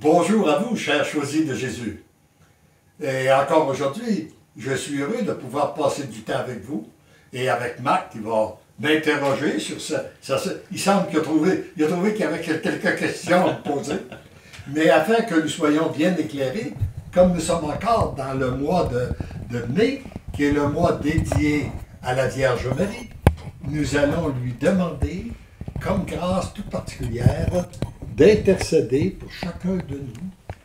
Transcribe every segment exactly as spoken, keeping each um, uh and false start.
Bonjour à vous, chers choisis de Jésus. Et encore aujourd'hui, je suis heureux de pouvoir passer du temps avec vous et avec Marc qui va m'interroger sur ça. ça, ça il semble qu'il a trouvé il a trouvé qu'il y avait quelques questions à me poser. Mais afin que nous soyons bien éclairés, comme nous sommes encore dans le mois de, de mai, qui est le mois dédié à la Vierge Marie, nous allons lui demander, comme grâce toute particulière, d'intercéder pour chacun de nous,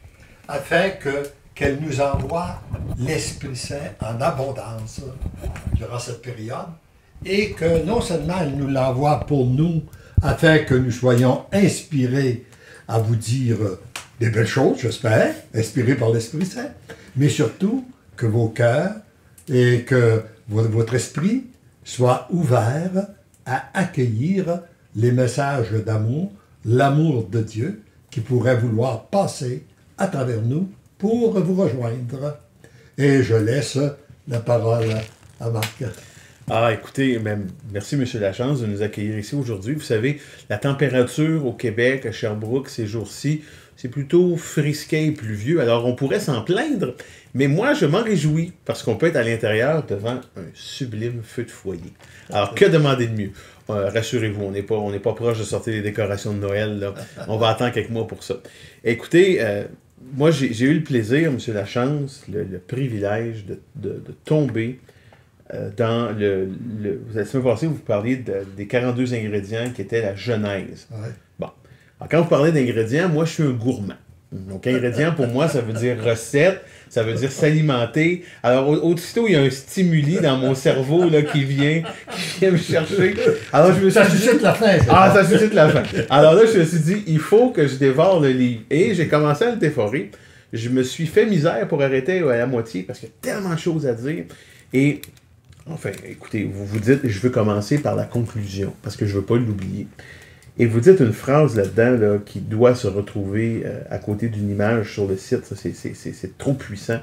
afin que qu'elle nous envoie l'Esprit Saint en abondance durant cette période, et que non seulement elle nous l'envoie pour nous, afin que nous soyons inspirés à vous dire des belles choses, j'espère, inspirés par l'Esprit Saint, mais surtout que vos cœurs et que votre esprit soient ouverts à accueillir les messages d'amour, l'amour de Dieu qui pourrait vouloir passer à travers nous pour vous rejoindre. Et je laisse la parole à Marc. Ah, écoutez, même, merci M. Lachance de nous accueillir ici aujourd'hui. Vous savez, la température au Québec, à Sherbrooke, ces jours-ci, c'est plutôt frisquet et pluvieux. Alors, on pourrait s'en plaindre, mais moi, je m'en réjouis parce qu'on peut être à l'intérieur devant un sublime feu de foyer. Alors, que demander de mieux? Euh, rassurez-vous, on n'est pas, on n'est pas proche de sortir les décorations de Noël, là. On va attendre quelques mois pour ça. Écoutez, euh, moi, j'ai, j'ai eu le plaisir, M. Lachance, le, le privilège de, de, de tomber euh, dans le... le la semaine passée, vous parliez de, des quarante-deux ingrédients qui étaient la Genèse. Ouais. Bon. Alors, quand vous parlez d'ingrédients, moi, je suis un gourmand. Donc, ingrédients, pour moi, ça veut dire recette, ça veut dire s'alimenter. Alors, aussitôt, il y a un stimuli dans mon cerveau là, qui, vient, qui vient me chercher. Alors, je me suis Ça dit, suscite la fin. ah, ça suscite la fin. Alors là, je me suis dit, il faut que je dévore le livre. Et j'ai commencé à le dévorer. Je me suis fait misère pour arrêter à la moitié parce qu'il y a tellement de choses à dire. Et, enfin, écoutez, vous vous dites, je veux commencer par la conclusion parce que je ne veux pas l'oublier. Et vous dites une phrase là-dedans là, qui doit se retrouver euh, à côté d'une image sur le site. Ça, c'est, c'est, c'est, c'est trop puissant.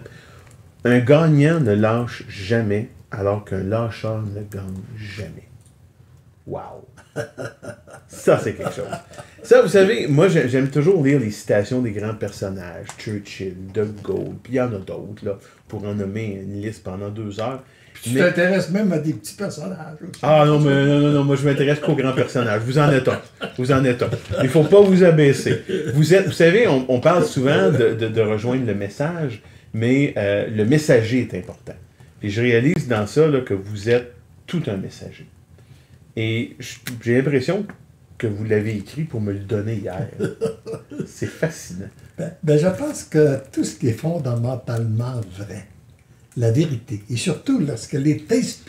Un gagnant ne lâche jamais, alors qu'un lâcheur ne gagne jamais. Wow! Ça, c'est quelque chose. Ça, vous savez, moi, j'aime toujours lire les citations des grands personnages. Churchill, De Gaulle, puis il y en a d'autres, là, pour en nommer une liste pendant deux heures. Tu mais... t'intéresses même à des petits personnages. Aussi. Ah non, mais non, non, non, moi je m'intéresse qu'aux grands personnages. Vous en êtes un. Vous en êtes un. Il ne faut pas vous abaisser. Vous êtes, vous savez, on, on parle souvent de, de, de rejoindre le message, mais euh, le messager est important. Et je réalise dans ça là, que vous êtes tout un messager. Et j'ai l'impression que vous l'avez écrit pour me le donner hier. C'est fascinant. Ben, ben, je pense que tout ce qui est fondamentalement vrai, la vérité, et surtout lorsqu'elle est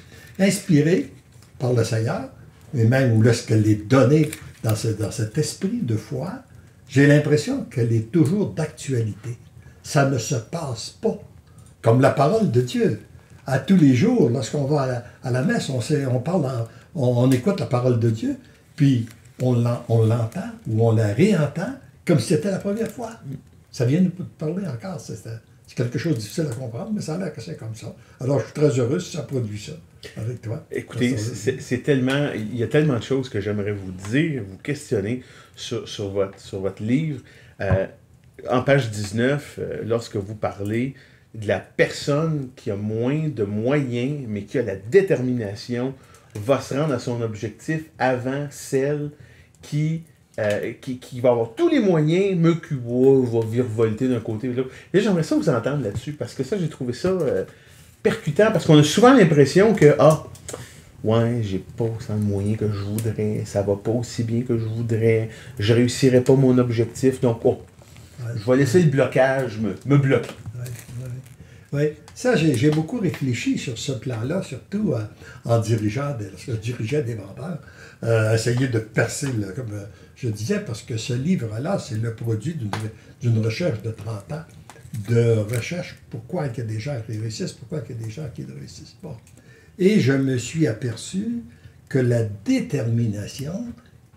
inspirée par le Seigneur, et même lorsqu'elle est donnée dans, ce, dans cet esprit de foi, j'ai l'impression qu'elle est toujours d'actualité. Ça ne se passe pas comme la parole de Dieu. À tous les jours, lorsqu'on va à la, à la messe, on, sait, on, parle en, on, on écoute la parole de Dieu, puis on, l'en, on l'entend ou on la réentend comme si c'était la première fois. Ça vient nous parler encore, c'est ça. C'est quelque chose de difficile à comprendre, mais ça a l'air que c'est comme ça. Alors, je suis très heureux si ça produit ça avec toi. Écoutez, c'est, c'est tellement... Il y a tellement de choses que j'aimerais vous dire, vous questionner sur, sur, votre, sur votre livre. Euh, en page dix-neuf, euh, lorsque vous parlez de la personne qui a moins de moyens, mais qui a la détermination, va se rendre à son objectif avant celle qui... Euh, qui, qui va avoir tous les moyens, me wow, va virevolter d'un côté et de l'autre. Et j'aimerais ça vous entendre là-dessus, parce que ça, j'ai trouvé ça euh, percutant, parce qu'on a souvent l'impression que, ah, ouais, j'ai pas autant de moyens que je voudrais, ça va pas aussi bien que je voudrais, je réussirai pas mon objectif, donc, oh, ouais. Je vais laisser le blocage me, me bloquer. Oui, oui. Oui. Ça, j'ai, j'ai beaucoup réfléchi sur ce plan-là, surtout euh, en dirigeant, des, lorsque je dirigeais des vendeurs, euh, essayer de percer, le, comme euh, je disais, parce que ce livre-là, c'est le produit d'une, d'une recherche de trente ans, de recherche, pourquoi il y a des gens qui réussissent, pourquoi il y a des gens qui ne réussissent pas. Et je me suis aperçu que la détermination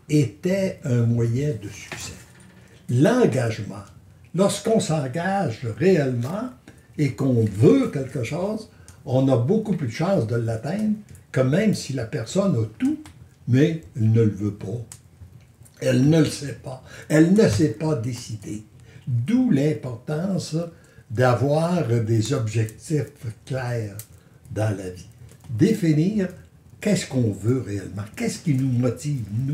était un moyen de succès. L'engagement, lorsqu'on s'engage réellement et qu'on veut quelque chose, on a beaucoup plus de chances de l'atteindre que même si la personne a tout, mais elle ne le veut pas. Elle ne le sait pas. Elle ne s'est pas décidée. D'où l'importance d'avoir des objectifs clairs dans la vie. Définir qu'est-ce qu'on veut réellement, qu'est-ce qui nous motive, nous.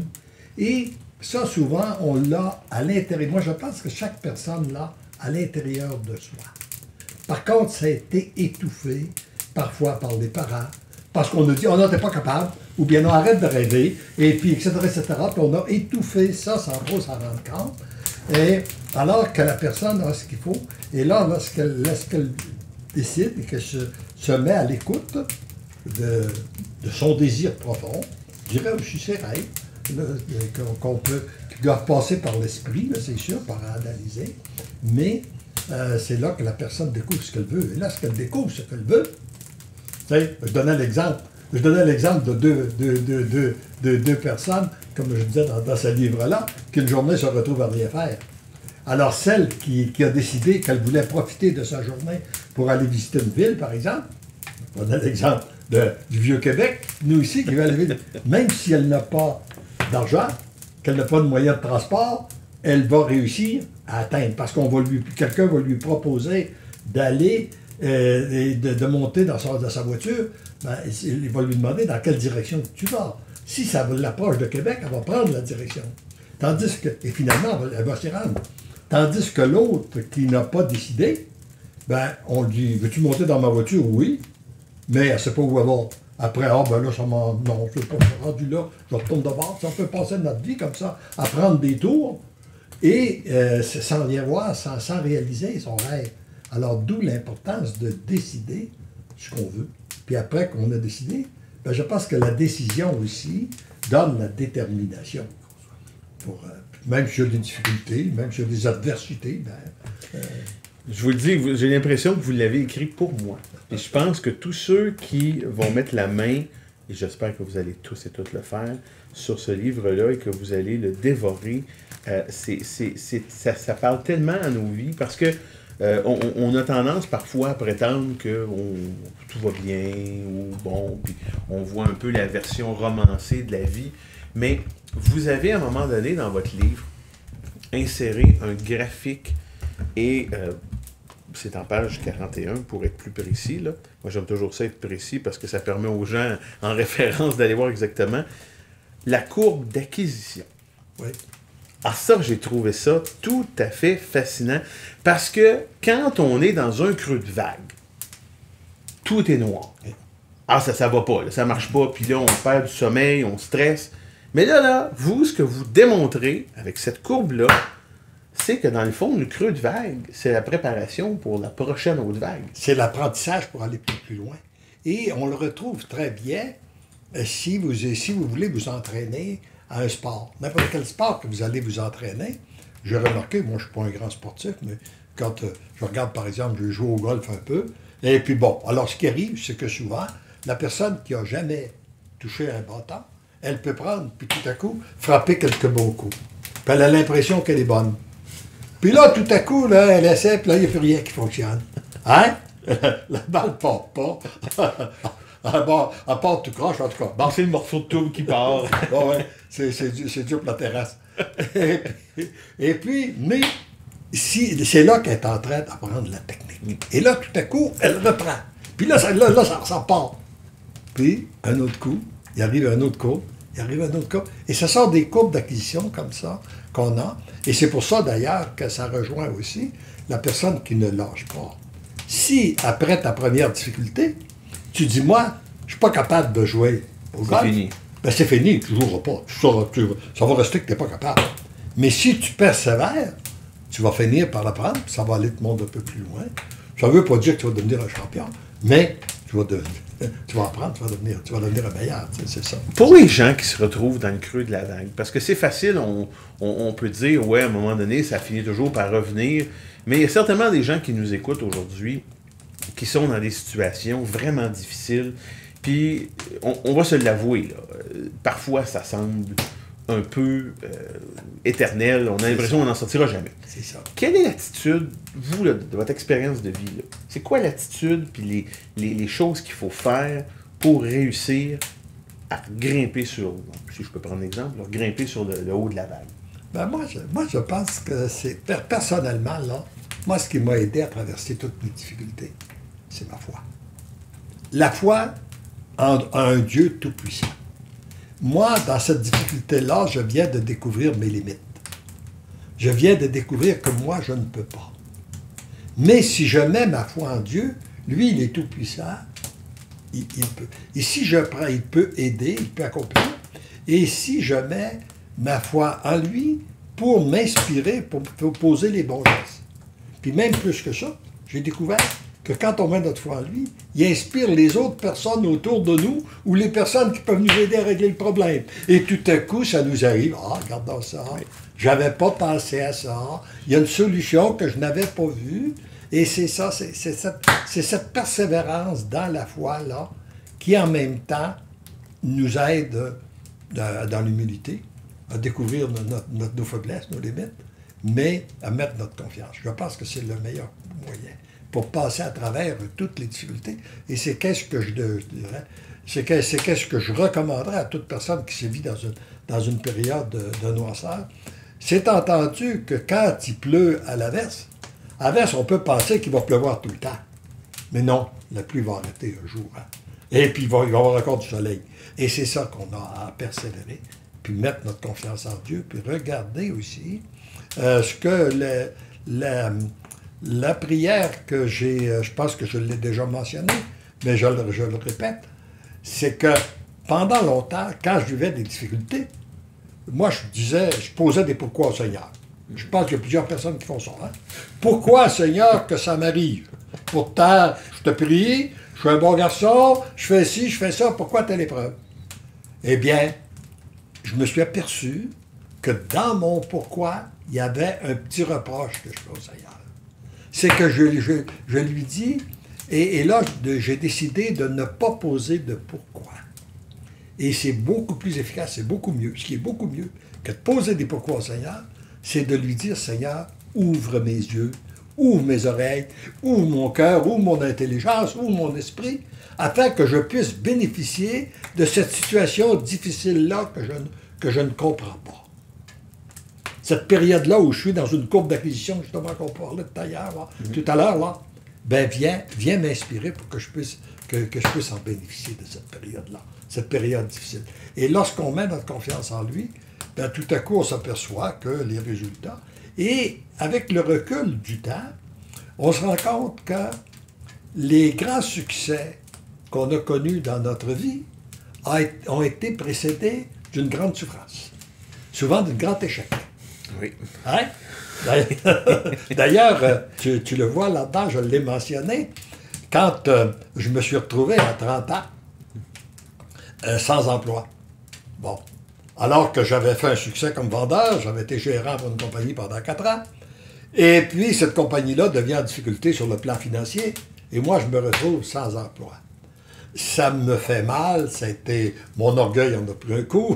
Et ça, souvent, on l'a à l'intérieur. Moi, je pense que chaque personne l'a à l'intérieur de soi. Par contre, ça a été étouffé, parfois par les parents, parce qu'on a dit, on n'était pas capable, ou bien on arrête de rêver, et puis, et cetera, et cetera. Puis on a étouffé ça sans trop s'en rendre compte. Et alors que la personne a ce qu'il faut, et là, lorsqu'elle lorsqu'elle décide et qu'elle se, se met à l'écoute de, de son désir profond, je dirais aussi ses rêves, là, qu'on peut, qui doivent passer par l'esprit, c'est sûr, par analyser, mais euh, c'est là que la personne découvre ce qu'elle veut. Et là, ce qu'elle découvre ce qu'elle veut, tu sais, je donnais l'exemple, je donnais l'exemple de deux, de, de, de, de, deux personnes, comme je disais dans, dans ce livre-là, qu'une journée se retrouve à rien faire. Alors, celle qui, qui a décidé qu'elle voulait profiter de sa journée pour aller visiter une ville, par exemple, on a l'exemple de, du Vieux-Québec, nous ici, qui veut aller vite, même si elle n'a pas d'argent, qu'elle n'a pas de moyens de transport, elle va réussir à atteindre, parce qu'on va lui, quelqu'un va lui proposer d'aller, euh, de, de monter dans sa, dans sa voiture, ben, il va lui demander dans quelle direction tu vas. Si ça l'approche de Québec, elle va prendre la direction. Tandis que, et finalement, elle va, elle va s'y rendre. Tandis que l'autre qui n'a pas décidé, ben, on lui dit, veux-tu monter dans ma voiture? Oui, mais elle ne sait pas où elle va. Après, ah ben là, ça m'en... Non, je ne suis pas rendu là, je retourne de bord. On peut passer notre vie comme ça, à prendre des tours, et euh, sans rien voir, sans, sans réaliser son rêve. Alors, d'où l'importance de décider ce qu'on veut. Puis après qu'on a décidé, ben, je pense que la décision aussi donne la détermination. Pour, euh, même s'il y a des difficultés, même s'il y a des adversités, ben, euh, je vous le dis, j'ai l'impression que vous l'avez écrit pour moi. Et je pense que tous ceux qui vont mettre la main, et j'espère que vous allez tous et toutes le faire, sur ce livre-là et que vous allez le dévorer, euh, c'est, c'est, c'est, ça, ça parle tellement à nos vies parce que euh, on, on a tendance parfois à prétendre que on, tout va bien ou bon, puis on voit un peu la version romancée de la vie. Mais vous avez à un moment donné dans votre livre inséré un graphique et euh, c'est en page quarante et un pour être plus précis. Là. Moi, j'aime toujours ça être précis parce que ça permet aux gens, en référence, d'aller voir exactement la courbe d'acquisition. oui. Ah, ça, j'ai trouvé ça tout à fait fascinant parce que quand on est dans un creux de vague, tout est noir. Ah, ça, ça va pas, là, ça marche pas, puis là, on perd du sommeil, on stresse. Mais là, là, vous, ce que vous démontrez avec cette courbe-là, c'est que dans le fond, le creux de vague, c'est la préparation pour la prochaine autre vague. C'est l'apprentissage pour aller plus, plus loin. Et on le retrouve très bien euh, si, vous, si vous voulez vous entraîner à un sport. N'importe quel sport que vous allez vous entraîner. J'ai remarqué, moi je ne suis pas un grand sportif, mais quand euh, je regarde par exemple, je joue au golf un peu, et puis bon, alors ce qui arrive, c'est que souvent, la personne qui n'a jamais touché un bâton, elle peut prendre, puis tout à coup, frapper quelques beaux coups. Puis elle a l'impression qu'elle est bonne. Puis là, tout à coup, là, elle essaie, puis là, il n'y a plus rien qui fonctionne. Hein? La balle ne part pas. À part, à part tout croche, en tout cas. Bon, c'est le morceau de tube qui part. Bon, ouais, c'est, c'est, c'est dur pour la terrasse. Et puis, et puis mais si, c'est là qu'elle est en train d'apprendre la technique. Et là, tout à coup, elle reprend. Puis là, ça, là, là, ça, ça part. Puis, un autre coup, il arrive un autre coup, il arrive un autre coup. Et ça sort des courbes d'acquisition comme ça qu'on a. Et c'est pour ça, d'ailleurs, que ça rejoint aussi la personne qui ne lâche pas. Si, après ta première difficulté, tu dis, moi, je ne suis pas capable de jouer au golf. C'est fini. Ben, c'est fini, tu ne joueras pas. Ça, tu, ça va rester que tu n'es pas capable. Mais si tu persévères, tu vas finir par l'apprendre, puis ça va aller te monter un peu plus loin. Ça ne veut pas dire que tu vas devenir un champion, mais tu vas, devenir, tu vas apprendre, tu vas devenir, tu vas devenir un meilleur, c'est ça. Pour les gens qui se retrouvent dans le creux de la vague, parce que c'est facile, on, on, on peut dire, ouais, à un moment donné, ça finit toujours par revenir, mais il y a certainement des gens qui nous écoutent aujourd'hui qui sont dans des situations vraiment difficiles. Puis, on, on va se l'avouer, là, euh, parfois ça semble un peu euh, éternel, on a l'impression qu'on n'en sortira jamais. C'est ça. Quelle est l'attitude, vous, là, de votre expérience de vie? Là? C'est quoi l'attitude puis les, les, les choses qu'il faut faire pour réussir à grimper sur, si je peux prendre l'exemple, là, grimper sur le, le haut de la vague? Ben moi, je, moi, je pense que c'est... Personnellement, là, moi, ce qui m'a aidé à traverser toutes mes difficultés, c'est ma foi. La foi en, en un Dieu tout-puissant. Moi, dans cette difficulté-là, je viens de découvrir mes limites. Je viens de découvrir que moi, je ne peux pas. Mais si je mets ma foi en Dieu, lui, il est tout-puissant, il, il peut. Et si je prends, il peut aider, il peut accomplir. Et si je mets ma foi en lui pour m'inspirer, pour, pour poser les bons gestes. Puis même plus que ça, j'ai découvert que quand on met notre foi en lui, il inspire les autres personnes autour de nous ou les personnes qui peuvent nous aider à régler le problème. Et tout à coup, ça nous arrive. Ah, regardons ça. J'avais pas pensé à ça. Il y a une solution que je n'avais pas vue. Et c'est ça, c'est cette, cette persévérance dans la foi-là qui, en même temps, nous aide dans, dans l'humilité à découvrir nos, nos, nos faiblesses, nos limites, mais à mettre notre confiance. Je pense que c'est le meilleur moyen pour passer à travers toutes les difficultés. Et c'est qu'est-ce que je, je dirais, c'est qu'est-ce que, que je recommanderais à toute personne qui se vit dans une, dans une période de, de noirceur. C'est entendu que quand il pleut à l'averse, à l'averse, on peut penser qu'il va pleuvoir tout le temps. Mais non, la pluie va arrêter un jour. Hein. Et puis il va, il va y avoir encore du soleil. Et c'est ça qu'on a à persévérer, puis mettre notre confiance en Dieu, puis regarder aussi euh, ce que le, la, la prière que j'ai, je pense que je l'ai déjà mentionné, mais je le, je le répète, c'est que pendant longtemps, quand je vivais des difficultés, moi je disais, je posais des pourquoi au Seigneur. Je pense qu'il y a plusieurs personnes qui font ça. Hein? Pourquoi, Seigneur, que ça m'arrive? Pourtant, je te prie, je suis un bon garçon, je fais ci, je fais ça, pourquoi telle épreuve? Eh bien, je me suis aperçu que dans mon pourquoi, il y avait un petit reproche que je fais au Seigneur. C'est que je, je, je lui dis, et, et là, j'ai décidé de ne pas poser de pourquoi. Et c'est beaucoup plus efficace, c'est beaucoup mieux. Ce qui est beaucoup mieux que de poser des pourquoi au Seigneur, c'est de lui dire, Seigneur, ouvre mes yeux, ouvre mes oreilles, ouvre mon cœur, ouvre mon intelligence, ouvre mon esprit, afin que je puisse bénéficier de cette situation difficile-là que je, que je ne comprends pas. Cette période-là où je suis dans une courbe d'acquisition, justement, qu'on parlait tout à l'heure, mm-hmm. tout à l'heure, là, ben viens, viens m'inspirer pour que je puisse, que, que je puisse en bénéficier de cette période-là, cette période difficile. Et lorsqu'on met notre confiance en lui, ben, tout à coup, on s'aperçoit que les résultats, et avec le recul du temps, on se rend compte que les grands succès qu'on a connus dans notre vie ont été précédés d'une grande souffrance, souvent d'un grand échec. Oui. Hein? D'ailleurs, tu, tu le vois là-dedans, je l'ai mentionné, quand euh, je me suis retrouvé à trente ans, euh, sans emploi. Bon. Alors que j'avais fait un succès comme vendeur, j'avais été gérant pour une compagnie pendant quatre ans, et puis cette compagnie-là devient en difficulté sur le plan financier, et moi je me retrouve sans emploi. Ça me fait mal, ça a été... Mon orgueil en a pris un coup.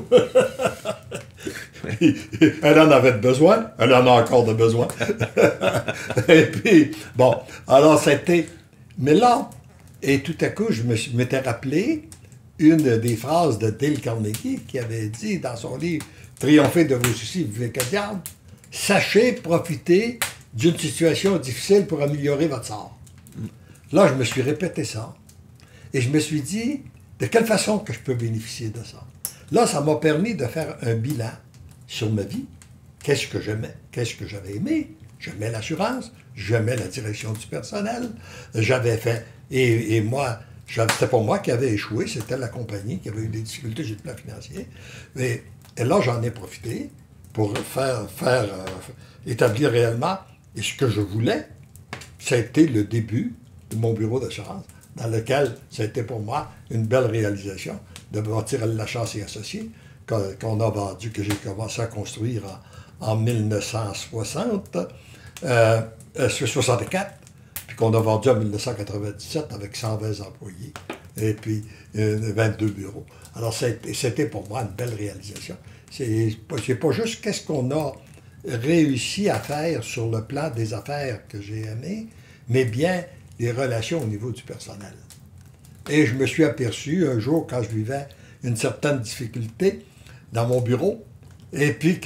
Elle en avait besoin, elle en a encore de besoin. Et puis, bon, alors c'était... Mais là, et tout à coup, je me suis- m'étais rappelé une des phrases de Dale Carnegie qui avait dit dans son livre « Triompher de vos soucis, vivez que diable », « Sachez profiter d'une situation difficile pour améliorer votre sort. » Là, je me suis répété ça. Et je me suis dit, de quelle façon que je peux bénéficier de ça? Là, ça m'a permis de faire un bilan sur ma vie. Qu'est-ce que j'aimais? Qu'est-ce que j'avais aimé? J'aimais l'assurance, j'aimais la direction du personnel, j'avais fait... Et, et moi, c'était pas moi qui avait échoué, c'était la compagnie qui avait eu des difficultés sur le plan financier. Et, et là, j'en ai profité pour faire, faire euh, établir réellement et ce que je voulais. Ça a été le début de mon bureau d'assurance, dans lequel ça a été pour moi une belle réalisation de bâtir Lachance et Associés, qu'on qu'on a vendu, que j'ai commencé à construire en, en mille neuf cent soixante, euh, euh, soixante-quatre, puis qu'on a vendu en mille neuf cent quatre-vingt-dix-sept avec cent vingt employés, et puis euh, vingt-deux bureaux. Alors c'était pour moi une belle réalisation. C'est pas, c'est pas juste qu'est-ce qu'on a réussi à faire sur le plan des affaires que j'ai aimé, mais bien les relations au niveau du personnel. Et je me suis aperçu un jour, quand je vivais une certaine difficulté dans mon bureau, et puis que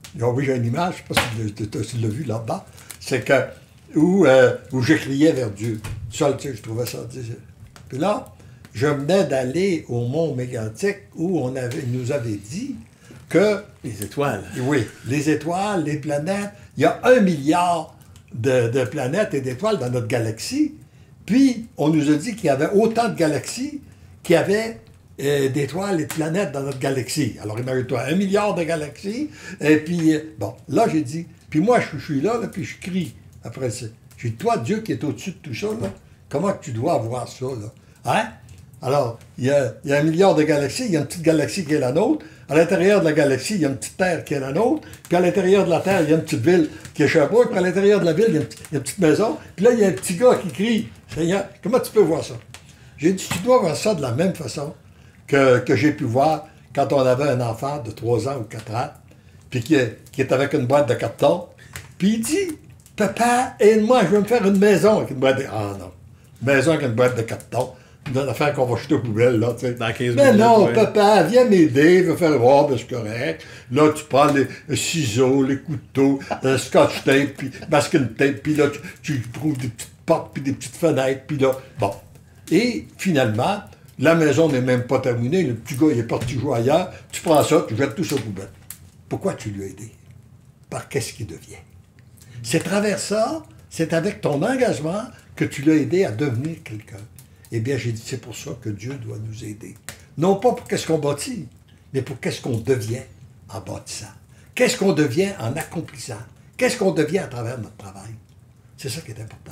oui, j'ai une image, je ne sais pas si tu l'as vu là-bas. C'est que, où, euh, où je criais vers Dieu. Ça, tu sais, je trouvais ça. Tu sais. Puis là, je venais d'aller au mont Mégantic où on avait, il nous avait dit que... Les étoiles. Oui, les étoiles, les planètes. Il y a un milliard de, de planètes et d'étoiles dans notre galaxie. Puis, on nous a dit qu'il y avait autant de galaxies qu'il y avait euh, d'étoiles et de planètes dans notre galaxie. Alors, imagine-toi, un milliard de galaxies. Et puis, euh, bon, là, j'ai dit... Puis moi, je, je suis là, là, puis je crie après ça. J'ai dit, toi, Dieu qui est au-dessus de tout ça, là, comment tu dois voir ça, là? Hein? Alors, il y, a, il y a un milliard de galaxies, il y a une petite galaxie qui est la nôtre. À l'intérieur de la galaxie, il y a une petite Terre qui est la nôtre. Puis à l'intérieur de la Terre, il y a une petite ville qui est Sherbrooke. Puis à l'intérieur de la ville, il y a une, il y a une petite maison. Puis là, il y a un petit gars qui crie. Seigneur, comment tu peux voir ça? J'ai dit, tu dois voir ça de la même façon que, que j'ai pu voir quand on avait un enfant de trois ans ou quatre ans, puis qui est, qui est avec une boîte de carton. Puis il dit, papa, aide-moi, je veux me faire une maison avec une boîte de... Ah non, une maison avec une boîte de carton. Une affaire qu'on va jeter aux poubelles, là, tu sais. Dans quinze Mais minutes, non, ouais. papa, viens m'aider, viens faire, oh, ben c'est correct. Là, tu prends les ciseaux, les couteaux, le scotch tape, puis masking tape, puis là, tu, tu trouves des petites portes, puis des petites fenêtres, puis là, bon. Et finalement, la maison n'est même pas terminée, le petit gars, il est parti jouer ailleurs, tu prends ça, tu jettes tout ça aux poubelles. Pourquoi tu lui as aidé? Par qu'est-ce qu'il devient? C'est à travers ça, c'est avec ton engagement que tu l'as aidé à devenir quelqu'un. Eh bien, j'ai dit, c'est pour ça que Dieu doit nous aider. Non pas pour qu'est-ce qu'on bâtit, mais pour qu'est-ce qu'on devient en bâtissant. Qu'est-ce qu'on devient en accomplissant. Qu'est-ce qu'on devient à travers notre travail. C'est ça qui est important.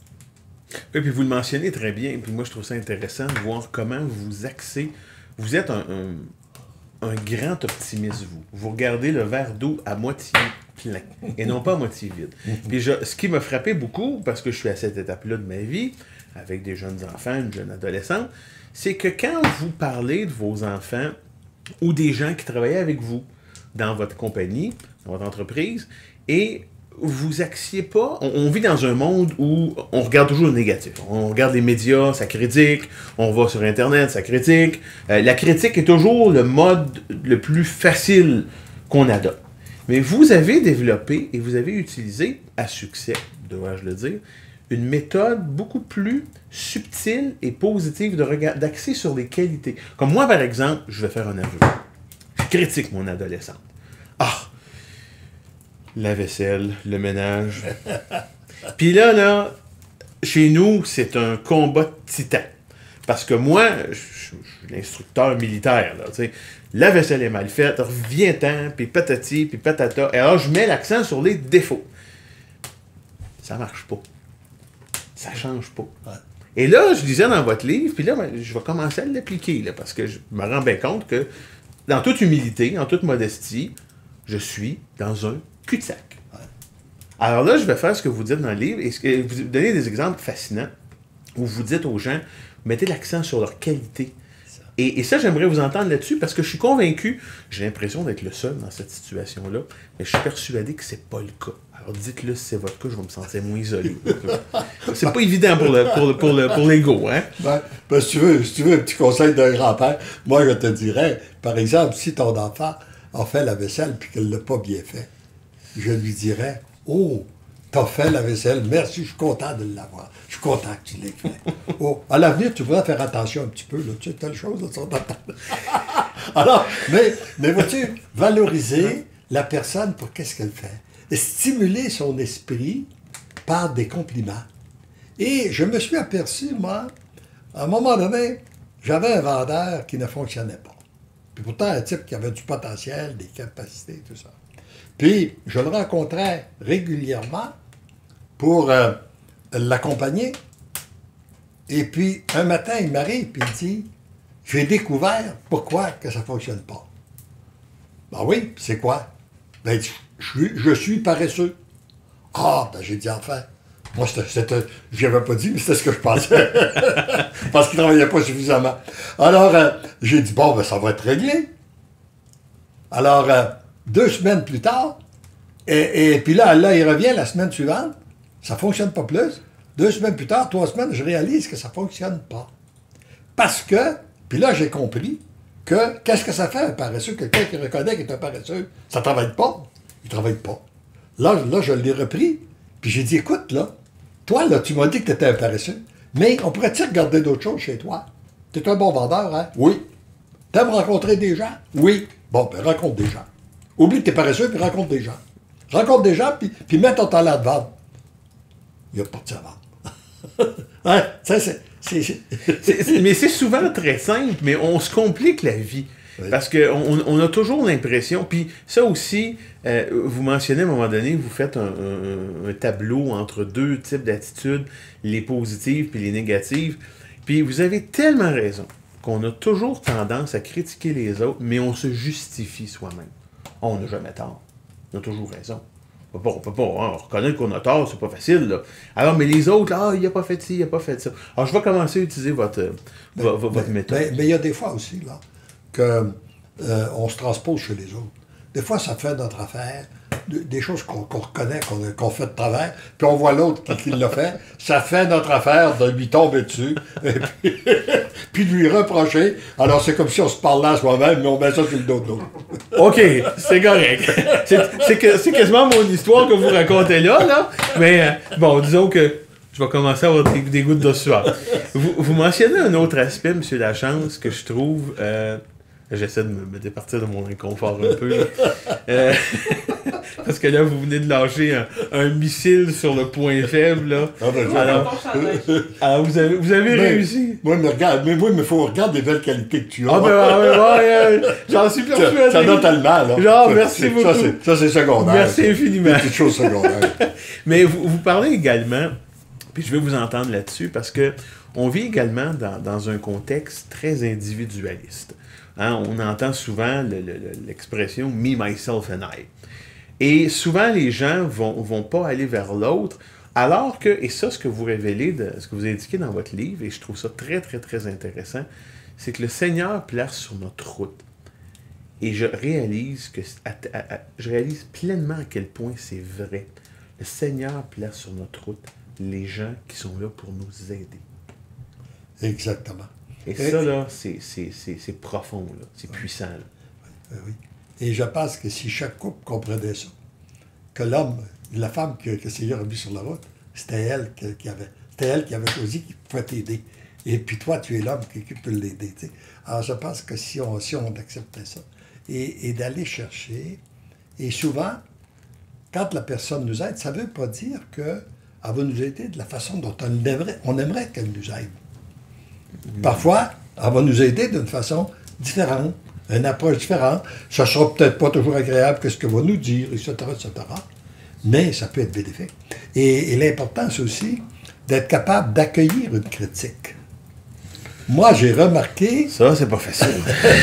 Oui, puis vous le mentionnez très bien, puis moi je trouve ça intéressant de voir comment vous axez. Vous êtes un, un, un grand optimiste, vous. Vous regardez le verre d'eau à moitié plein, et non pas à moitié vide. Puis je, ce qui m'a frappé beaucoup, parce que je suis à cette étape-là de ma vie, avec des jeunes enfants, une jeune adolescente, c'est que quand vous parlez de vos enfants ou des gens qui travaillaient avec vous dans votre compagnie, dans votre entreprise, et vous axiez pas... On, on vit dans un monde où on regarde toujours le négatif. On regarde les médias, ça critique. On va sur Internet, ça critique. Euh, la critique est toujours le mode le plus facile qu'on adopte. Mais vous avez développé et vous avez utilisé, à succès, dois-je le dire, une méthode beaucoup plus subtile et positive de regard, d'axer sur les qualités. Comme moi, par exemple, je vais faire un aveu. Je critique mon adolescente. Ah! La vaisselle, le ménage. Puis là, là, chez nous, c'est un combat de titan. Parce que moi, je, je, je suis l'instructeur militaire, là, tu sais. La vaisselle est mal faite, reviens-t'en, puis patati, puis patata. Et alors, je mets l'accent sur les défauts. Ça marche pas. Ça change pas. Ouais. Et là, je disais dans votre livre, puis là, je vais commencer à l'appliquer, là, parce que je me rends bien compte que, dans toute humilité, en toute modestie, je suis dans un cul-de-sac. Ouais. Alors là, je vais faire ce que vous dites dans le livre, et ce que vous donnez des exemples fascinants, où vous dites aux gens, mettez l'accent sur leur qualité. Et, et ça, j'aimerais vous entendre là-dessus, parce que je suis convaincu, j'ai l'impression d'être le seul dans cette situation-là, mais je suis persuadé que c'est pas le cas. Alors dites-le si c'est votre cas, je vais me sentir moins isolé. C'est pas évident pour le pour le, pour le, pour l'ego, hein? Ben, ben, si tu veux, si tu veux un petit conseil d'un grand-père, moi je te dirais, par exemple, si ton enfant a fait la vaisselle et qu'elle ne l'a pas bien fait, je lui dirais, oh, t'as fait la vaisselle, merci, je suis content de l'avoir. Je suis content que tu l'aies fait. Oh, à l'avenir, tu voudrais faire attention un petit peu, là, tu sais, telle chose, là, sont Alors, mais, mais vois-tu, valoriser la personne pour qu'est-ce qu'elle fait. Et stimuler son esprit par des compliments. Et je me suis aperçu, moi, à un moment donné, j'avais un vendeur qui ne fonctionnait pas. Puis pourtant, un type qui avait du potentiel, des capacités, tout ça. Puis, je le rencontrais régulièrement pour euh, l'accompagner. Et puis, un matin, il m'arrive et il dit, j'ai découvert pourquoi que ça ne fonctionne pas. Ben oui, c'est quoi? Ben, je suis, je suis paresseux. Ah, ben j'ai dit enfin. Moi, c'était, je n'avais pas dit, mais c'était ce que je pensais. Parce qu'il ne travaillait pas suffisamment. Alors, euh, j'ai dit, bon, ben ça va être réglé. Alors, euh, deux semaines plus tard, et, et puis là, là, il revient la semaine suivante, ça ne fonctionne pas plus. Deux semaines plus tard, trois semaines, je réalise que ça ne fonctionne pas. Parce que, puis là, j'ai compris que, qu'est-ce que ça fait un paresseux? Quelqu'un qui reconnaît qu'il est un paresseux, ça ne travaille pas. il ne travaille pas. Là, là je l'ai repris, puis j'ai dit, écoute, là, toi, là, tu m'as dit que tu étais un paresseux, mais on pourrait-tu regarder d'autres choses chez toi? Tu es un bon vendeur, hein? Oui. T'aimes rencontrer des gens? Oui. Bon, ben rencontre des gens. Oublie que t'es paresseux, puis rencontre des gens. Rencontre des gens, puis, puis mets ton talent de vente. Il a parti à vendre. Hein? Ça, c'est... c'est, c'est... mais c'est souvent très simple, mais on se complique la vie. Oui. Parce qu'on on a toujours l'impression, puis ça aussi, euh, vous mentionnez à un moment donné, vous faites un, un, un tableau entre deux types d'attitudes, les positives puis les négatives, puis vous avez tellement raison qu'on a toujours tendance à critiquer les autres, mais on se justifie soi-même. On n'a jamais tort. On a toujours raison. On peut pas, on peut pas hein, reconnaître qu'on a tort, c'est pas facile. Là. Alors, mais les autres, là, ah, il n'a pas fait ci, il n'a pas fait ça. Alors, je vais commencer à utiliser votre, ben, votre, ben, votre méthode. Mais il y a des fois aussi, là, qu'on euh, se transpose chez les autres. Des fois, ça fait notre affaire, des choses qu'on qu'on reconnaît, qu'on qu'on fait de travers, puis on voit l'autre qui, qui l'a fait, ça fait notre affaire de lui tomber dessus, et puis, puis de lui reprocher. Alors, c'est comme si on se parlait à soi-même, mais on met ça sur le dos de l'autre. OK, c'est correct. C'est que, quasiment mon histoire que vous racontez là, là. Mais, euh, bon, disons que je vais commencer à avoir des, des gouttes de sueur. Vous, vous mentionnez un autre aspect, M. Lachance, que je trouve... Euh, J'essaie de me, me départir de mon inconfort un peu. Euh, parce que là, vous venez de lâcher un, un missile sur le point faible. Là. Ah ben, alors, alors, vous avez, vous avez mais, réussi. Moi, mais regarde, mais moi, il faut regarder les belles qualités que tu as. Ah ben, ah, ben ouais, ouais, j'en suis persuadé. Ça donne tellement, là. Genre, merci beaucoup. Ça, c'est secondaire. Merci ça. Infiniment. C'est une chose secondaire. Mais vous, vous parlez également, puis je vais vous entendre là-dessus, parce que on vit également dans, dans un contexte très individualiste. Hein, on entend souvent l'expression « me, myself and I ». Et souvent, les gens ne vont, vont pas aller vers l'autre, alors que, et ça, ce que vous révélez, de, ce que vous indiquez dans votre livre, et je trouve ça très, très, très intéressant, c'est que le Seigneur place sur notre route. Et je réalise, que, à, à, à, je réalise pleinement à quel point c'est vrai. Le Seigneur place sur notre route les gens qui sont là pour nous aider. Exactement. Et ça, là, c'est profond, c'est puissant. Là. Oui, oui. Et je pense que si chaque couple comprenait ça, que l'homme, la femme que, que le Seigneur a mis sur la route, c'était elle qui, qui avait c'était elle qui avait choisi qui pouvait t'aider. Et puis toi, tu es l'homme qui, qui peut l'aider. Alors je pense que si on, si on acceptait ça, et, et d'aller chercher, et souvent, quand la personne nous aide, ça ne veut pas dire qu'elle va nous aider de la façon dont on aimerait, on aimerait qu'elle nous aide. Parfois, elle va nous aider d'une façon différente, une approche différente. Ça ne sera peut-être pas toujours agréable que ce qu'elle va nous dire, et cetera, et cetera. Mais ça peut être bénéfique. Et, et l'important, c'est aussi d'être capable d'accueillir une critique. Moi, j'ai remarqué... Ça, c'est pas facile.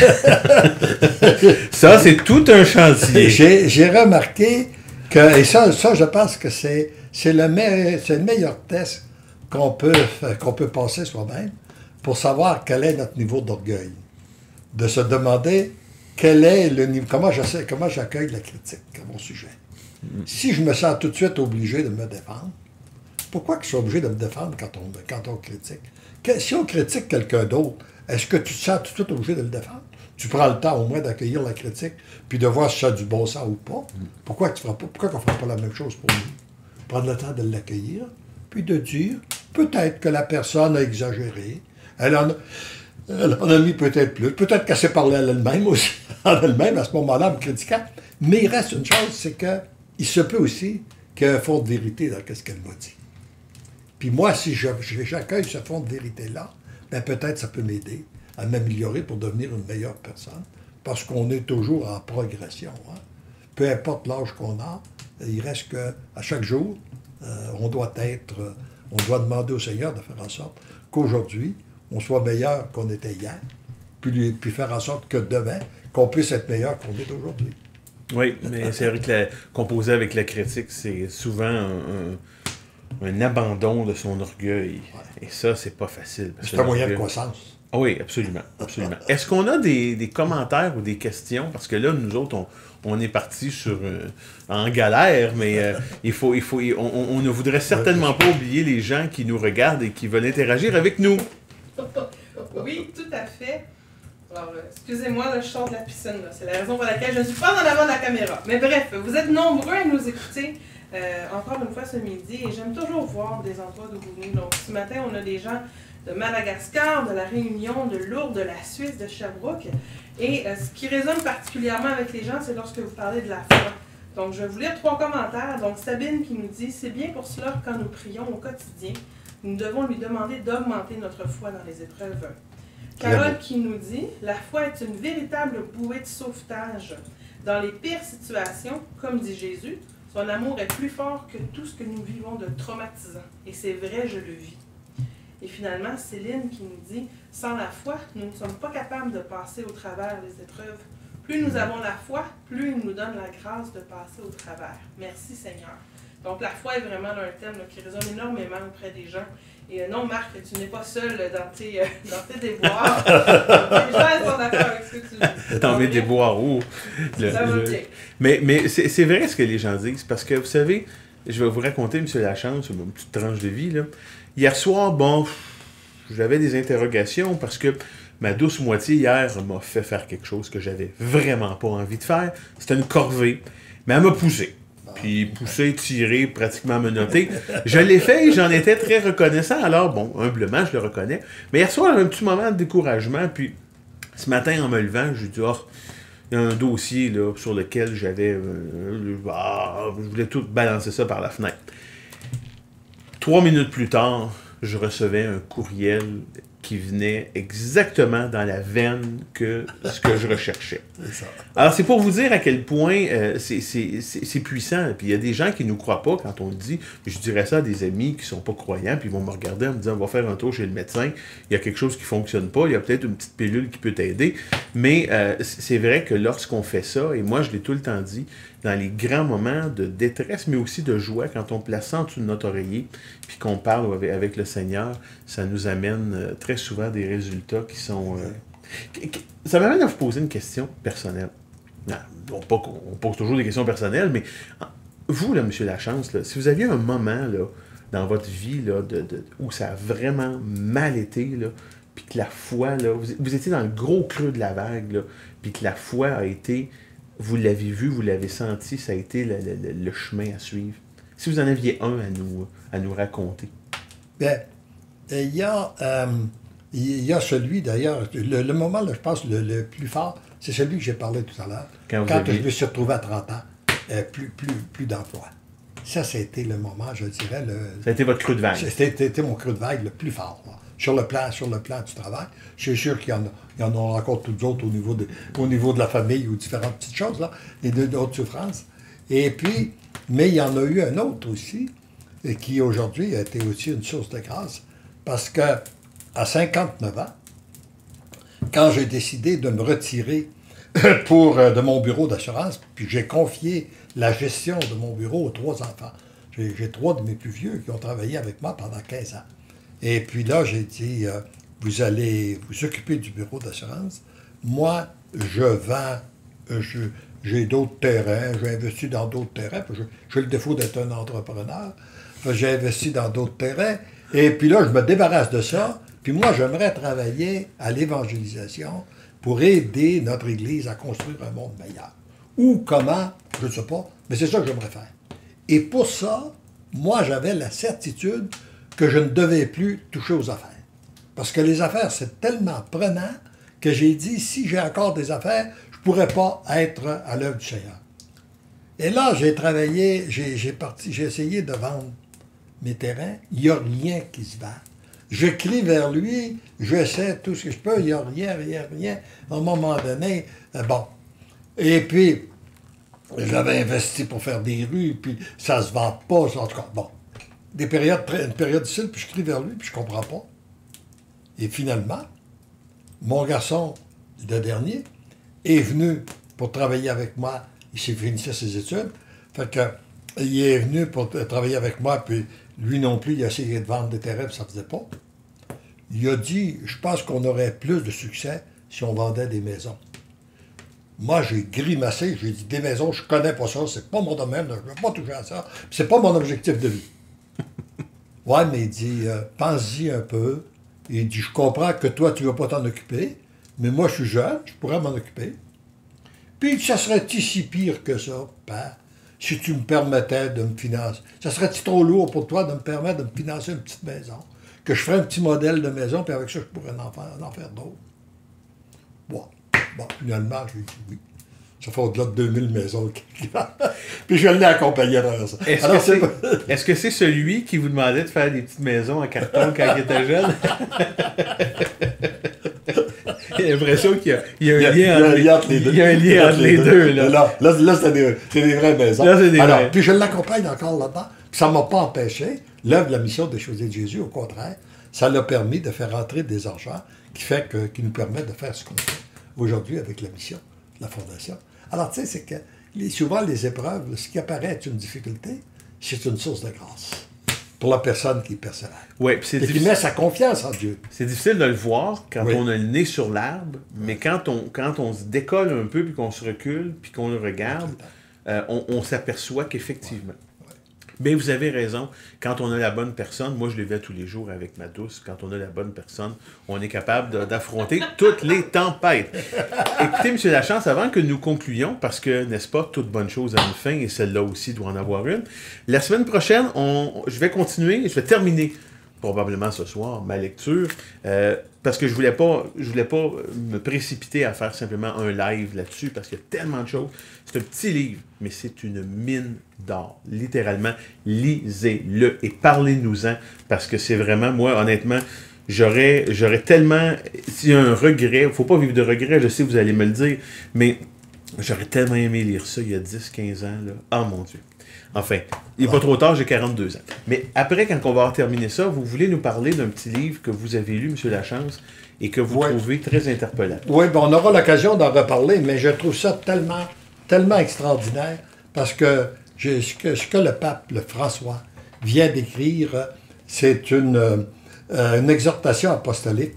Ça, c'est tout un chantier. J'ai remarqué que, et ça, ça je pense que c'est le, me, le meilleur test qu'on peut, qu'on peut passer soi-même, pour savoir quel est notre niveau d'orgueil. De se demander quel est le niveau, comment j'essaie, comment j'accueille la critique à mon sujet. Mm. Si je me sens tout de suite obligé de me défendre, pourquoi que je suis obligé de me défendre quand on, quand on critique? Que, si on critique quelqu'un d'autre, est-ce que tu te sens tout de suite obligé de le défendre? Tu prends le temps au moins d'accueillir la critique, puis de voir si ça a du bon sens ou pas. Mm. Pourquoi tu feras pas, pourquoi qu'on ne fera pas la même chose pour nous? Prendre le temps de l'accueillir, puis de dire, peut-être que la personne a exagéré, Elle en, a, elle en a mis peut-être plus. Peut-être qu'elle s'est parlé à elle-même aussi, en elle-même, à ce moment-là, en me critiquant. Mais il reste une chose, c'est qu'il se peut aussi qu'il y ait un fond de vérité dans ce qu'elle m'a dit. Puis moi, si j'accueille ce fond de vérité-là, ben peut-être ça peut m'aider à m'améliorer pour devenir une meilleure personne. Parce qu'on est toujours en progression. Hein. Peu importe l'âge qu'on a, il reste qu'à chaque jour, euh, on doit être, on doit demander au Seigneur de faire en sorte qu'aujourd'hui, on soit meilleur qu'on était hier, puis, puis faire en sorte que demain, qu'on puisse être meilleur qu'on est aujourd'hui. Oui, mais c'est vrai que la, composer avec la critique, c'est souvent un, un, un abandon de son orgueil. Ouais. Et ça, c'est pas facile. C'est un moyen de croissance. Ah oui, absolument. absolument. Est-ce qu'on a des, des commentaires ou des questions? Parce que là, nous autres, on, on est partis sur euh, en galère, mais euh, il faut, il faut, on, on ne voudrait certainement pas oublier les gens qui nous regardent et qui veulent interagir avec nous. Oui, tout à fait. Alors, euh, excusez-moi, là, je sors de la piscine. C'est la raison pour laquelle je ne suis pas en avant de la caméra. Mais bref, vous êtes nombreux à nous écouter euh, encore une fois ce midi. Et j'aime toujours voir des endroits d'où vous venez. Donc, ce matin, on a des gens de Madagascar, de la Réunion, de Lourdes, de la Suisse, de Sherbrooke. Et euh, ce qui résonne particulièrement avec les gens, c'est lorsque vous parlez de la foi. Donc, je vais vous lire trois commentaires. Donc, Sabine qui nous dit « C'est bien pour cela que quand nous prions au quotidien, nous devons lui demander d'augmenter notre foi dans les épreuves. » Carole qui nous dit « La foi est une véritable bouée de sauvetage. Dans les pires situations, comme dit Jésus, son amour est plus fort que tout ce que nous vivons de traumatisant. Et c'est vrai, je le vis. » Et finalement, Céline qui nous dit « Sans la foi, nous ne sommes pas capables de passer au travers des épreuves. Plus nous avons la foi, plus il nous donne la grâce de passer au travers. Merci Seigneur. » Donc la foi est vraiment un thème là, qui résonne énormément auprès des gens. Et euh, non, Marc, tu n'es pas seul dans tes, euh, dans tes déboires. Les gens sont d'accord avec ce que tu dis. Dans mes déboires, où ça va bien. Mais, mais c'est vrai ce que les gens disent, parce que vous savez, je vais vous raconter, M. Lachance, une petite tranche de vie. Là. Hier soir, bon, j'avais des interrogations parce que ma douce moitié, hier, m'a fait faire quelque chose que j'avais vraiment pas envie de faire. C'était une corvée, mais elle m'a poussé. Puis poussé, tiré, pratiquement menotté. Je l'ai fait et j'en étais très reconnaissant. Alors, bon, humblement, je le reconnais. Mais hier soir, j'avais un petit moment de découragement. Puis ce matin, en me levant, j'ai dit, oh, il y a un dossier là, sur lequel j'avais... Euh, ah, je voulais tout balancer ça par la fenêtre. Trois minutes plus tard, je recevais un courriel qui venait exactement dans la veine que ce que je recherchais. Ça. Alors, c'est pour vous dire à quel point euh, c'est puissant. Puis il y a des gens qui ne nous croient pas quand on le dit. Je dirais ça à des amis qui ne sont pas croyants, puis ils vont me regarder en me disant, on va faire un tour chez le médecin, il y a quelque chose qui ne fonctionne pas, il y a peut-être une petite pilule qui peut t'aider. Mais euh, c'est vrai que lorsqu'on fait ça, et moi je l'ai tout le temps dit, dans les grands moments de détresse, mais aussi de joie, quand on place ça en dessous de notre oreiller, puis qu'on parle avec, avec le Seigneur, ça nous amène euh, très souvent des résultats qui sont... Euh... Ça m'amène à vous poser une question personnelle. Non, on, pas, on pose toujours des questions personnelles, mais vous, là, M. Lachance, là, si vous aviez un moment là, dans votre vie là, de, de, où ça a vraiment mal été, là, puis que la foi, là, vous, vous étiez dans le gros creux de la vague, là, puis que la foi a été... Vous l'avez vu, vous l'avez senti, ça a été le, le, le chemin à suivre. Si vous en aviez un à nous, à nous raconter. Bien, il y a, euh, il y a celui, d'ailleurs, le, le moment, là, je pense, le, le plus fort, c'est celui que j'ai parlé tout à l'heure. Quand, quand aviez... je me suis retrouvé à trente ans, euh, plus, plus, plus d'emploi. Ça, c'était le moment, je dirais. Le, ça a été votre creux de vague. C'était mon creux de vague le plus fort. Là. Sur le plan, sur le plan du travail. Je suis sûr qu'il y en a, il y en a encore toutes autres au niveau de, au niveau de la famille ou différentes petites choses, là, et d'autres souffrances. Et puis, mais il y en a eu un autre aussi, et qui aujourd'hui a été aussi une source de grâce, parce que à cinquante-neuf ans, quand j'ai décidé de me retirer pour, de mon bureau d'assurance, puis j'ai confié la gestion de mon bureau aux trois enfants. J'ai trois de mes plus vieux qui ont travaillé avec moi pendant quinze ans. Et puis là, j'ai dit, euh, vous allez vous occuper du bureau d'assurance. Moi, je vends, euh, j'ai d'autres terrains, j'ai investi dans d'autres terrains. J'ai le défaut d'être un entrepreneur. J'ai investi dans d'autres terrains. Et puis là, je me débarrasse de ça. Puis moi, j'aimerais travailler à l'évangélisation pour aider notre Église à construire un monde meilleur. Ou comment, je ne sais pas, mais c'est ça que j'aimerais faire. Et pour ça, moi, j'avais la certitude que je ne devais plus toucher aux affaires. Parce que les affaires, c'est tellement prenant que j'ai dit, si j'ai encore des affaires, je ne pourrais pas être à l'œuvre du Seigneur. Et là, j'ai travaillé, j'ai parti, j'ai essayé de vendre mes terrains. Il n'y a rien qui se vend. Je crie vers lui, j'essaie tout ce que je peux, il n'y a rien, rien, rien. À un moment donné, euh, bon. Et puis, j'avais investi pour faire des rues, puis ça ne se vend pas, en tout cas, bon. Des périodes, une période difficile, puis je crie vers lui, puis je comprends pas. Et finalement, mon garçon, le dernier, est venu pour travailler avec moi. Il s'est finissé ses études. Fait que, il est venu pour travailler avec moi, puis lui non plus, il a essayé de vendre des terrains, puis ça ne faisait pas. Il a dit, je pense qu'on aurait plus de succès si on vendait des maisons. Moi, j'ai grimacé, j'ai dit, des maisons, je connais pas ça, c'est pas mon domaine, je ne veux pas toucher à ça, puis c'est pas mon objectif de vie. Ouais, mais il dit, euh, pense-y un peu. Il dit, je comprends que toi, tu ne vas pas t'en occuper, mais moi, je suis jeune, je pourrais m'en occuper. Puis, ça serait-il si pire que ça, père, si tu me permettais de me financer? Ça serait-il trop lourd pour toi de me permettre de me financer une petite maison? Que je ferais un petit modèle de maison, puis avec ça, je pourrais en faire, en faire d'autres. Bon. Bon, finalement, j'ai dit oui. Ça fait au-delà de deux mille maisons. Puis je l'ai accompagné dans ça. Est-ce que c'est est-ce que c'est celui qui vous demandait de faire des petites maisons en carton quand il était jeune? J'ai l'impression qu'il y a, il y a un lien entre les deux. Il y a un lien entre les deux. Là, là, là, là c'est des, des vraies maisons. Là, c'est des Alors, vraies. puis je l'accompagne encore là-dedans. Puis ça ne m'a pas empêché. L'œuvre de la mission de Chevalier de Jésus, au contraire, ça l'a permis de faire entrer des argents qui, fait que, qui nous permet de faire ce qu'on fait aujourd'hui avec la mission de la Fondation. Alors, tu sais, c'est que les, souvent, les épreuves, ce qui apparaît être une difficulté, c'est une source de grâce pour la personne qui persévère. Ouais, puis c'est et qui difficile. met sa confiance en Dieu. C'est difficile de le voir quand Oui. on a le nez sur l'arbre, mais quand on, quand on se décolle un peu, puis qu'on se recule, puis qu'on le regarde, euh, on, on s'aperçoit qu'effectivement. Mais vous avez raison, quand on a la bonne personne, moi je le vais tous les jours avec ma douce, quand on a la bonne personne, on est capable de- d'affronter toutes les tempêtes. Écoutez, M. Lachance, avant que nous concluions, parce que, n'est-ce pas, toute bonne chose a une fin, et celle-là aussi doit en avoir une, la semaine prochaine, on, je vais continuer, je vais terminer, probablement ce soir, ma lecture, euh, parce que je voulais pas, je voulais pas me précipiter à faire simplement un live là-dessus, parce qu'il y a tellement de choses. C'est un petit livre, mais c'est une mine d'or, littéralement. Lisez-le et parlez-nous-en, parce que c'est vraiment, moi, honnêtement, j'aurais, j'aurais tellement, s'il y a un regret, il ne faut pas vivre de regret, je sais, vous allez me le dire, mais j'aurais tellement aimé lire ça il y a dix quinze ans, là. Oh mon Dieu. Enfin, il n'est pas trop tard, j'ai quarante-deux ans. Mais après, quand on va avoir terminé ça, vous voulez nous parler d'un petit livre que vous avez lu, M. Lachance, et que vous Ouais. trouvez très interpellant. Oui, ben on aura l'occasion d'en reparler, mais je trouve ça tellement, tellement extraordinaire parce que je- ce, que ce que le pape, le François, vient d'écrire, euh, c'est une, euh, une exhortation apostolique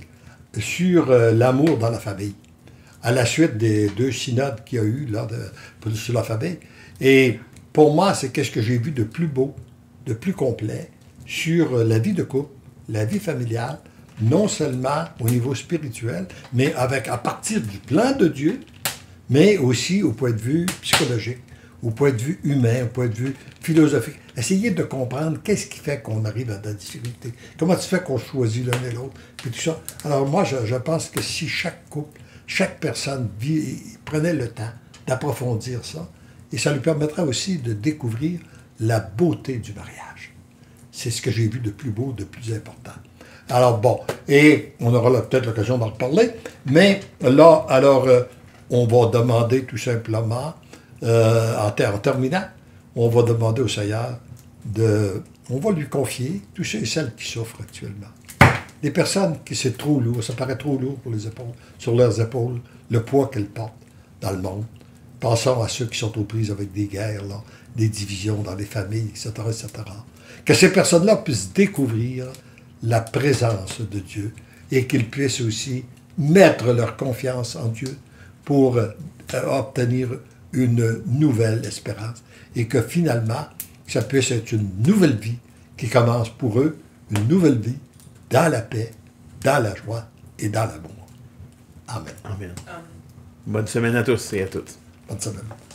sur euh, l'amour dans la famille, à la suite des deux synodes qu'il y a eu là, de, pour- sur la famille. Et pour moi, c'est qu'est-ce que j'ai vu de plus beau, de plus complet sur euh, la vie de couple, la vie familiale, non seulement au niveau spirituel, mais avec à partir du plan de Dieu, mais aussi au point de vue psychologique, au point de vue humain, au point de vue philosophique. Essayez de comprendre qu'est-ce qui fait qu'on arrive à la difficulté. Comment tu fais qu'on choisit l'un et l'autre, puis tout ça. Alors moi, je, je pense que si chaque couple, chaque personne vit, prenait le temps d'approfondir ça, et ça lui permettrait aussi de découvrir la beauté du mariage. C'est ce que j'ai vu de plus beau, de plus important. Alors bon, et on aura là peut-être l'occasion d'en reparler, mais là, alors, euh, on va demander tout simplement, euh, en, ter- en terminant, on va demander au Seigneur de, on va lui confier tous ceux et celles qui souffrent actuellement. Les personnes qui c'est trop lourd, ça paraît trop lourd pour les épaules, sur leurs épaules, le poids qu'elles portent dans le monde. Pensons à ceux qui sont aux prises avec des guerres, là, des divisions dans les familles, et cetera, et cetera. Que ces personnes-là puissent découvrir la présence de Dieu et qu'ils puissent aussi mettre leur confiance en Dieu pour euh, obtenir une nouvelle espérance et que finalement, ça puisse être une nouvelle vie qui commence pour eux, une nouvelle vie dans la paix, dans la joie et dans l'amour. Amen. Amen. Amen. Bonne semaine à tous et à toutes. Bonne semaine.